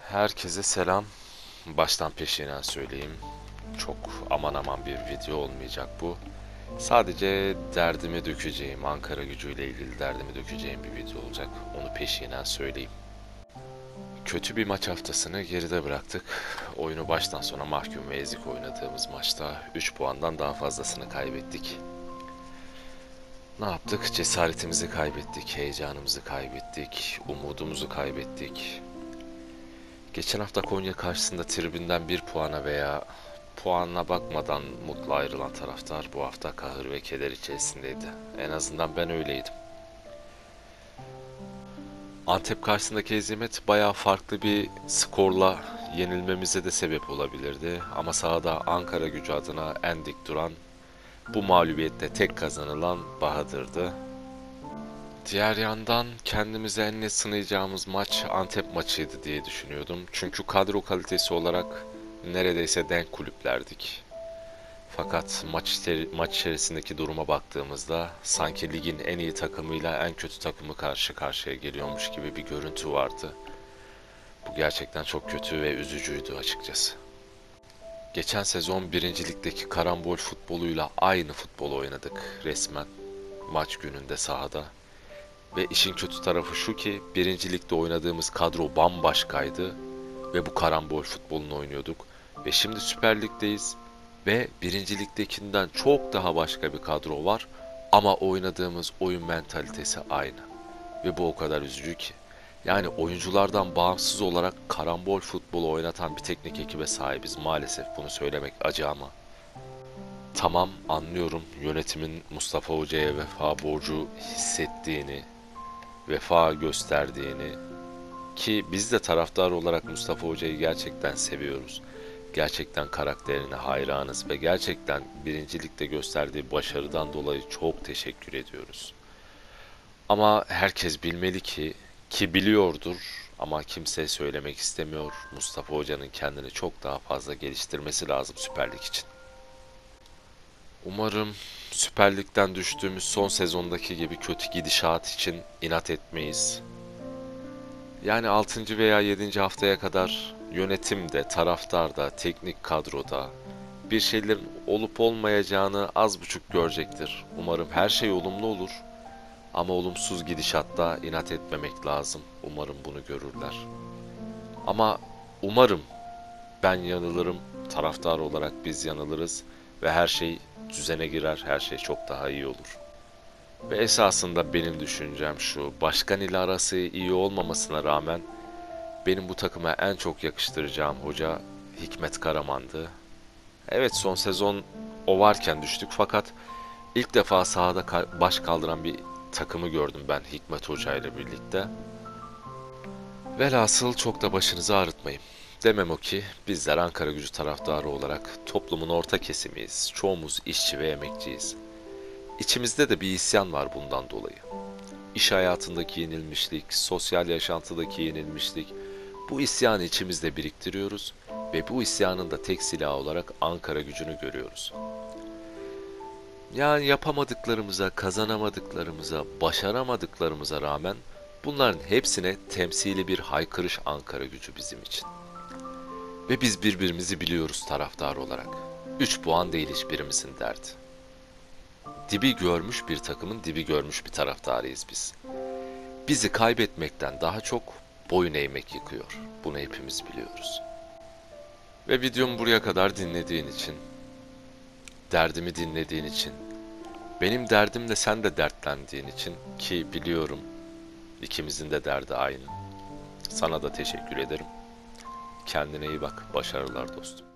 Herkese selam. Baştan peşinen söyleyeyim. Çok aman aman bir video olmayacak bu. Sadece derdimi dökeceğim, Ankara Gücü'yle ilgili derdimi dökeceğim bir video olacak. Onu peşinen söyleyeyim. Kötü bir maç haftasını geride bıraktık. Oyunu baştan sona mahkum ve ezik oynadığımız maçta 3 puandan daha fazlasını kaybettik. Ne yaptık? Cesaretimizi kaybettik, heyecanımızı kaybettik, umudumuzu kaybettik. Geçen hafta Konya karşısında tribünden bir puana veya puanına bakmadan mutlu ayrılan taraftar bu hafta kahır ve keder içerisindeydi. En azından ben öyleydim. Antep karşısındaki hezimet bayağı farklı bir skorla yenilmemize de sebep olabilirdi. Ama sahada Ankara Gücü adına en dik duran, bu mağlubiyette tek kazanılan Bahadır'dı. Diğer yandan kendimize en net sınayacağımız maç Antep maçıydı diye düşünüyordum. Çünkü kadro kalitesi olarak neredeyse denk kulüplerdik. Fakat maç içerisindeki duruma baktığımızda sanki ligin en iyi takımıyla en kötü takımı karşı karşıya geliyormuş gibi bir görüntü vardı. Bu gerçekten çok kötü ve üzücüydü açıkçası. Geçen sezon birincilikteki karambol futboluyla aynı futbol oynadık resmen maç gününde sahada. Ve işin kötü tarafı şu ki birincilikte oynadığımız kadro bambaşkaydı ve bu karambol futbolunu oynuyorduk. Ve şimdi Süper Lig'deyiz ve birinciliktekinden çok daha başka bir kadro var ama oynadığımız oyun mentalitesi aynı. Ve bu o kadar üzücü ki. Yani oyunculardan bağımsız olarak karambol futbolu oynatan bir teknik ekibe sahibiz. Maalesef bunu söylemek acı ama. Tamam, anlıyorum yönetimin Mustafa Hoca'ya vefa borcu hissettiğini, vefa gösterdiğini, ki biz de taraftar olarak Mustafa Hoca'yı gerçekten seviyoruz. Gerçekten karakterine hayranız ve gerçekten birincilikte gösterdiği başarıdan dolayı çok teşekkür ediyoruz. Ama herkes bilmeli ki biliyordur ama kimseye söylemek istemiyor. Mustafa Hoca'nın kendini çok daha fazla geliştirmesi lazım Süper Lig için. Umarım Süper Lig'den düştüğümüz son sezondaki gibi kötü gidişat için inat etmeyiz. Yani 6. veya 7. haftaya kadar yönetimde, taraftarda, teknik kadroda bir şeylerin olup olmayacağını az buçuk görecektir. Umarım her şey olumlu olur ama olumsuz gidişatta inat etmemek lazım. Umarım bunu görürler. Ama umarım ben yanılırım, taraftar olarak biz yanılırız ve her şey düzene girer, her şey çok daha iyi olur. Ve esasında benim düşüncem şu, başkan ile arası iyi olmamasına rağmen benim bu takıma en çok yakıştıracağım hoca Hikmet Karaman'dı. Evet, son sezon o varken düştük fakat ilk defa sahada baş kaldıran bir takımı gördüm ben Hikmet Hoca ile birlikte. Velhasıl çok da başınızı ağrıtmayın. Demem o ki bizler Ankara Gücü taraftarı olarak toplumun orta kesimiyiz. Çoğumuz işçi ve emekçiyiz. İçimizde de bir isyan var bundan dolayı. İş hayatındaki yenilmişlik, sosyal yaşantıdaki yenilmişlik, bu isyanı içimizde biriktiriyoruz ve bu isyanın da tek silahı olarak Ankara Gücü'nü görüyoruz. Yani yapamadıklarımıza, kazanamadıklarımıza, başaramadıklarımıza rağmen bunların hepsine temsili bir haykırış Ankara Gücü bizim için. Ve biz birbirimizi biliyoruz taraftar olarak. 3 puan değil hiçbirimizin derdi. Dibi görmüş bir takımın dibi görmüş bir taraftarıyız biz. Bizi kaybetmekten daha çok boyun eğmek yıkıyor. Bunu hepimiz biliyoruz. Ve videomu buraya kadar dinlediğin için, derdimi dinlediğin için, benim derdimle sen de dertlendiğin için ki biliyorum ikimizin de derdi aynı. Sana da teşekkür ederim. Kendine iyi bak. Başarılar dostum.